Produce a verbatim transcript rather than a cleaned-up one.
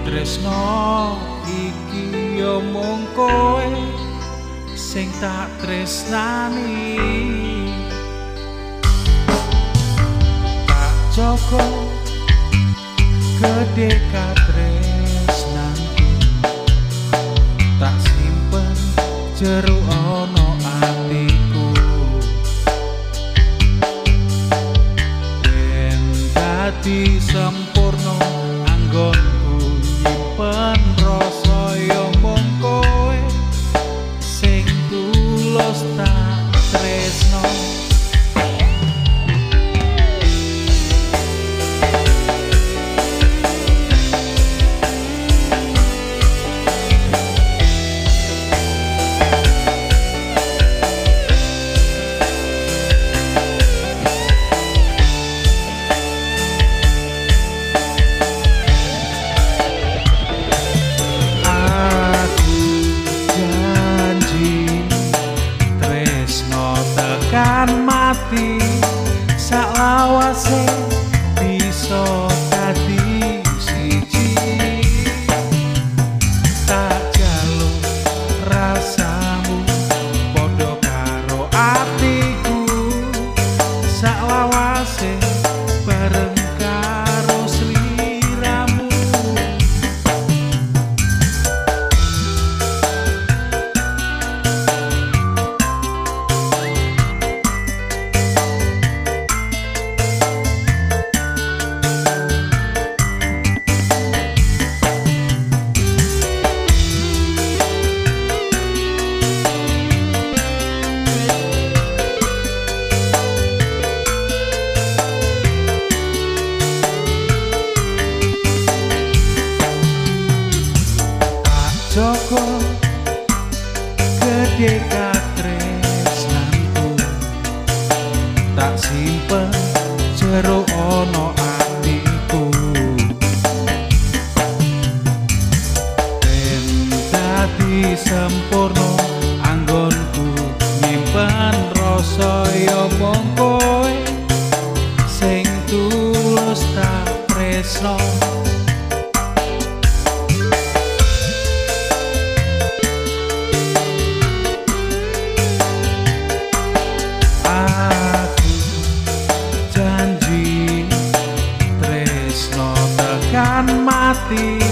tresno iki yo mung kowe sing tak tresnani. Tak joko gede katresnanku, tak simpen jero ono atiku. Ben dadi sempurna anggonku nyimpen rasa yo mung kowe sing tulus tak tresno. Kan mati saklawase bisa dadi siji. Tak jaluk rasamu padha karo atiku, saklawase bareng karo sliramu. Joko gede katresnanku, tak simpen jero ono atiku. Ben dadi sempurna anggonku nyimpen rasa yo mung kowe sing tulus tak tresno. Kan mati